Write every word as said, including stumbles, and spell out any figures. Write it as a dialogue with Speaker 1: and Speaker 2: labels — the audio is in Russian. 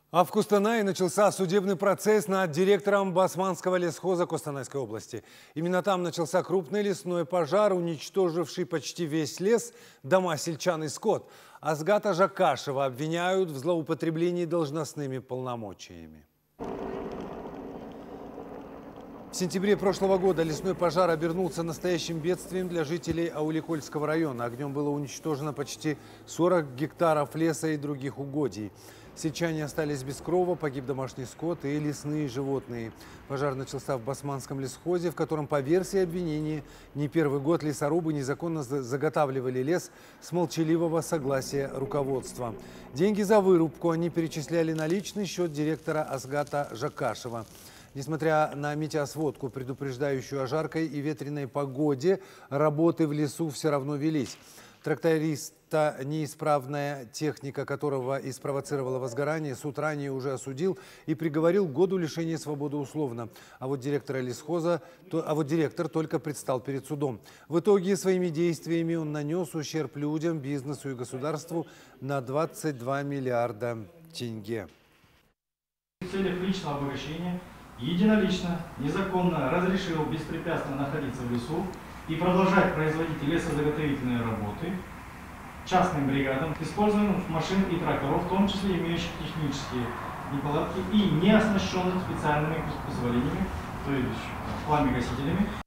Speaker 1: А в Кустанае начался судебный процесс над директором Басманского лесхоза Костанайской области. Именно там начался крупный лесной пожар, уничтоживший почти весь лес, дома сельчан и скот. Азгата Жакашева обвиняют в злоупотреблении должностными полномочиями. В сентябре прошлого года лесной пожар обернулся настоящим бедствием для жителей Ауликольского района. Огнем было уничтожено почти сорок гектаров леса и других угодий. Сельчане остались без крова, погиб домашний скот и лесные животные. Пожар начался в Басманском лесхозе, в котором, по версии обвинения, не первый год лесорубы незаконно заготавливали лес с молчаливого согласия руководства. Деньги за вырубку они перечисляли на личный счет директора Азгата Жакашева. Несмотря на метеосводку, предупреждающую о жаркой и ветреной погоде, работы в лесу все равно велись. Тракториста, неисправная техника которого и спровоцировала возгорание, суд ранее уже осудил и приговорил к году лишения свободы условно. А вот, директора лесхоза, то, а вот директор только предстал перед судом. В итоге своими действиями он нанес ущерб людям, бизнесу и государству на двадцать два миллиарда тенге.
Speaker 2: В целях личного обогащения единолично, незаконно разрешил беспрепятственно находиться в лесу и продолжать производить лесозаготовительные работы частным бригадам, использованием машин и тракторов, в том числе имеющих технические неполадки и не оснащенных специальными позволениями, то есть пламя-гасителями.